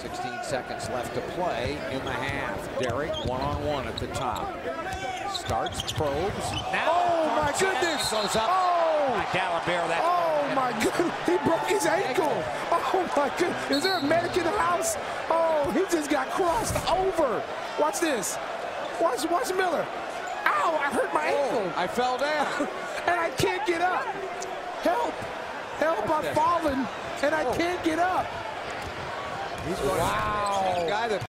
16 seconds left to play in the half. Derek one-on-one at the top. Starts, probes. Now, oh my goodness! Goes up. Oh! Dalembert, that. Oh my goodness! He broke his ankle. Oh my goodness! Is there a medic in the house? Oh, he just got crossed over. Watch this. Watch Miller. Ow! I hurt my ankle. I fell down. And I can't get up. Help! Help! I've fallen and I can't get up. Wow! Guy that